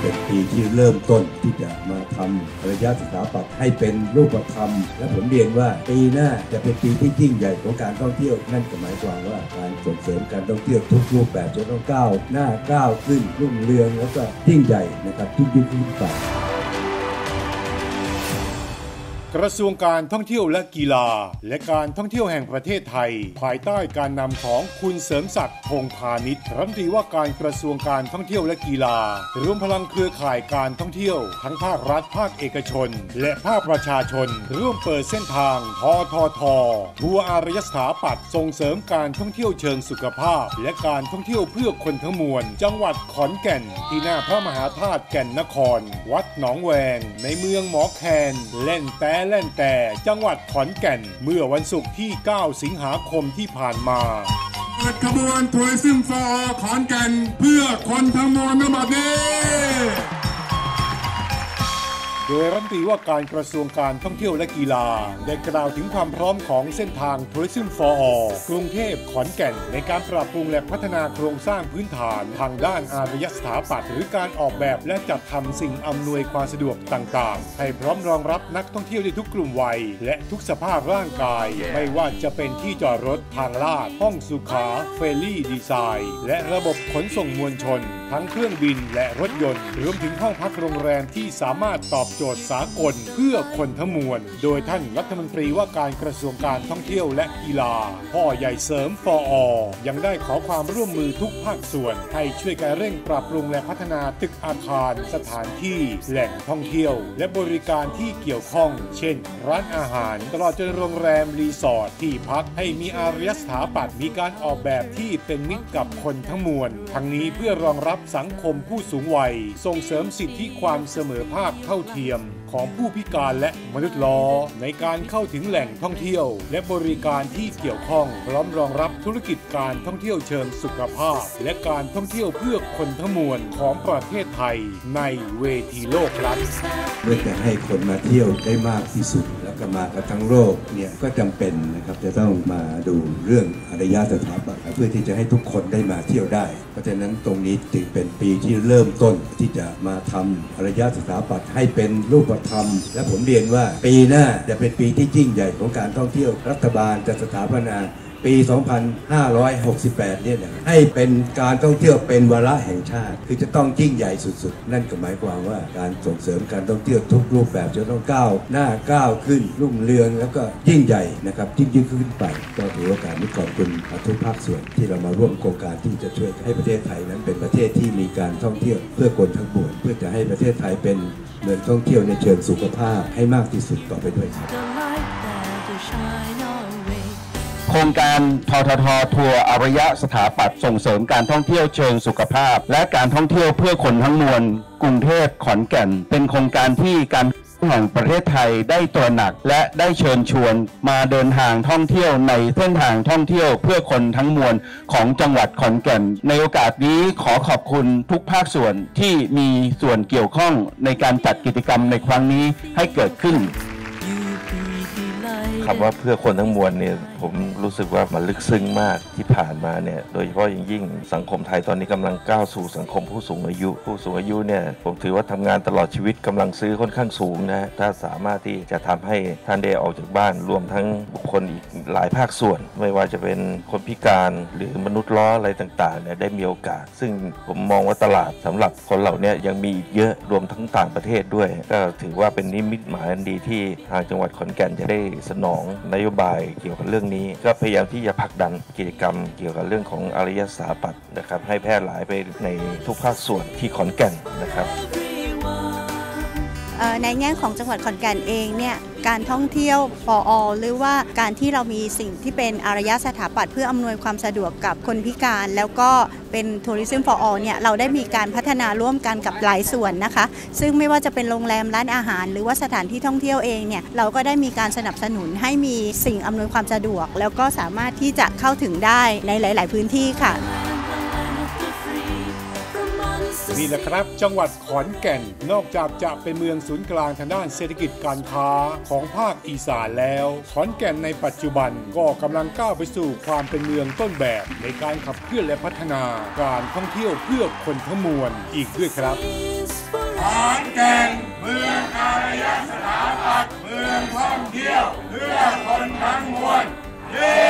เป็นปีที่เริ่มต้นที่จะมาทำอารยสถาปัตย์ให้เป็นรูปธรรมและผมเรียนว่าปีหน้าจะเป็นปีที่ยิ่งใหญ่ของการท่องเที่ยวนั่นก็หมายความว่าการส่งเสริมการท่องเที่ยวทุกรูปแบบจะต้องก้าวขึ้นรุ่งเรืองแล้วก็ยิ่งใหญ่นะครับยิ่งขึ้นไปกระทรวงการท่องเที่ยวและกีฬาและการท่องเที่ยวแห่งประเทศไทยภายใต้การนำของคุณเสริมศักดิ์พงษ์พาณิชย์รัฐมนตรีว่าการกระทรวงการท่องเที่ยวและกีฬารวมพลังเครือข่ายการท่องเที่ยวทั้งภาครัฐภาคเอกชนและภาคประชาชนร่วมเปิดเส้นทางททททัวร์อารยสถาปัตย์ส่งเสริมการท่องเที่ยวเชิงสุขภาพและการท่องเที่ยวเพื่อคนทั้งมวลจังหวัดขอนแก่นที่หน้าพระมหาธาตุแก่นนครวัดหนองแวงในเมืองหมอแคนเล่นแต่จังหวัดขอนแก่นเมื่อวันศุกร์ที่ 9 สิงหาคมที่ผ่านมาเปิดขบวนทัวริซึมฟอร์ขอนแก่นเพื่อคนทั้งมวลณบัดนี้โดยรัฐมนตรีว่าการกระทรวงการท่องเที่ยวและกีฬาได้กล่าวถึงความพร้อมของเส้นทาง Tourism for All กรุงเทพขอนแก่นในการปรับปรุงและพัฒนาโครงสร้างพื้นฐานทางด้านอารยสถาปัตย์หรือการออกแบบและจัดทำสิ่งอำนวยความสะดวกต่างๆให้พร้อมรองรับนักท่องเที่ยวในทุกกลุ่มวัยและทุกสภาพร่างกายไม่ว่าจะเป็นที่จอดรถทางลาดห้องสุขาเฟรลี่ดีไซน์และระบบขนส่งมวลชนทั้งเครื่องบินและรถยนต์รวมถึงห้องพักโรงแรมที่สามารถตอบโจทย์สากลเพื่อคนทั้งมวลโดยท่านรัฐมนตรีว่าการกระทรวงการท่องเที่ยวและกีฬาพ่อใหญ่เสริมฟอยังได้ขอความร่วมมือทุกภาคส่วนให้ช่วยกันเร่งปรับปรุงและพัฒนาตึกอาคารสถานที่แหล่งท่องเที่ยวและบริการที่เกี่ยวข้องเช่นร้านอาหารตลอดจนโรงแรมรีสอร์ทที่พักให้มีอารยสถาปัตย์มีการออกแบบที่เป็นมิตรกับคนทั้งมวลทั้งนี้เพื่อรองรับสังคมผู้สูงวัยส่งเสริมสิทธิความเสมอภาคเท่าเทียมของผู้พิการและมนุษย์ล้อในการเข้าถึงแหล่งท่องเที่ยวและบริการที่เกี่ยวข้องพร้อมรองรับธุรกิจการท่องเที่ยวเชิงสุขภาพและการท่องเที่ยวเพื่อคนทั้งมวลของประเทศไทยในเวทีโลกครับเพื่อจะให้คนมาเที่ยวได้มากที่สุดแล้วก็มากันทั้งโลกเนี่ยก็จำเป็นนะครับจะต้องมาดูเรื่องอารยสถาปัตย์เพื่อที่จะให้ทุกคนได้มาเที่ยวได้เพราะฉะนั้นตรงนี้จึงเป็นปีที่เริ่มต้นที่จะมาทำอารยสถาปัตย์ให้เป็นรูปธรรมและผมเรียนว่าปีหน้าจะเป็นปีที่ยิ่งใหญ่ของการท่องเที่ยวรัฐบาลจะสถาปนาปี 2568 เนี่ยนะให้เป็นการท่องเที่ยวเป็นวาระแห่งชาติคือจะต้องยิ่งใหญ่สุดๆนั่นก็หมายความว่าการส่งเสริมการท่องเที่ยวทุกรูปแบบจะต้องก้าวขึ้นรุ่งเรืองแล้วก็ยิ่งใหญ่นะครับยิ่งขึ้นไปก็ถือโอกาสนี้ขอบคุณทุกภาคส่วนที่เรามาร่วมโครงการที่จะช่วยให้ประเทศไทยนั้นเป็นประเทศที่มีการท่องเที่ยวเพื่อคนทั้งมวลเพื่อจะให้ประเทศไทยเป็นเมืองท่องเที่ยวในเชิงสุขภาพให้มากที่สุดต่อไปด้วยครับโครงการททททัวร์อารยสถาปัตย์ส่งเสริมการท่องเที่ยวเชิงสุขภาพและการท่องเที่ยวเพื่อคนทั้งมวลกรุงเทพขอนแก่นเป็นโครงการที่การแห่งประเทศไทยได้ตระหนักและได้เชิญชวนมาเดินทางท่องเที่ยวในเส้นทางท่องเที่ยวเพื่อคนทั้งมวลของจังหวัดขอนแก่นในโอกาสนี้ขอขอบคุณทุกภาคส่วนที่มีส่วนเกี่ยวข้องในการจัดกิจกรรมในครั้งนี้ให้เกิดขึ้นคำว่าเพื่อคนทั้งมวลเนี่ยผมรู้สึกว่ามันลึกซึ้งมากที่ผ่านมาเนี่ยโดยเฉพาะอย่างยิ่งสังคมไทยตอนนี้กำลังก้าวสู่สังคมผู้สูงอายุเนี่ยผมถือว่าทำงานตลอดชีวิตกำลังซื้อค่อนข้างสูงนะถ้าสามารถที่จะทำให้ท่านได้ออกจากบ้านรวมทั้งบุคคลอีกหลายภาคส่วนไม่ว่าจะเป็นคนพิการหรือมนุษย์ล้ออะไรต่างๆเนี่ยได้มีโอกาสซึ่งผมมองว่าตลาดสำหรับคนเหล่านี้ยังมีอีกเยอะรวมทั้งต่างประเทศด้วยก็ถือว่าเป็นนิมิตหมายอันดีที่ทางจังหวัดขอนแก่นจะได้สนองนโยบายเกี่ยวกับเรื่องนี้ก็พยายามที่จะผลักดันกิจกรรมเกี่ยวกับเรื่องของอารยสถาปัตย์นะครับให้แพร่หลายไปในทุกภาคส่วนที่ขอนแก่นนะครับในแง่ของจังหวัดขอนแก่นเองเนี่ยการท่องเที่ยว for all หรือว่าการที่เรามีสิ่งที่เป็นอารยสถาปัตย์เพื่ออำนวยความสะดวกกับคนพิการแล้วก็เป็น Tourism for all เนี่ยเราได้มีการพัฒนาร่วมกันกับหลายส่วนนะคะซึ่งไม่ว่าจะเป็นโรงแรมร้านอาหารหรือว่าสถานที่ท่องเที่ยวเองเนี่ยเราก็ได้มีการสนับสนุนให้มีสิ่งอำนวยความสะดวกแล้วก็สามารถที่จะเข้าถึงได้ในหลายๆพื้นที่ค่ะนี่แหละครับจังหวัดขอนแก่นนอกจากจะเป็นเมืองศูนย์กลางทางด้านเศรษฐกิจการค้าของภาคอีสานแล้วขอนแก่นในปัจจุบันก็กำลังก้าวไปสู่ความเป็นเมืองต้นแบบในการขับเคลื่อนและพัฒนาการท่องเที่ยวเพื่อคนทั้งมวลอีกด้วยครับอนแก่นเมืองอารยสถาปัตย์เมืองท่องเที่ยวเพื่อคนทั้งมวลเย้